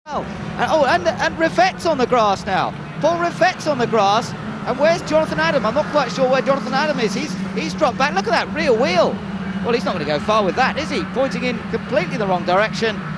Oh, and Reffet's on the grass now. Paul Reffet's on the grass. And where's Jonathan Adam? I'm not quite sure where Jonathan Adam is. He's dropped back. Look at that rear wheel. Well, he's not going to go far with that, is he? Pointing in completely the wrong direction.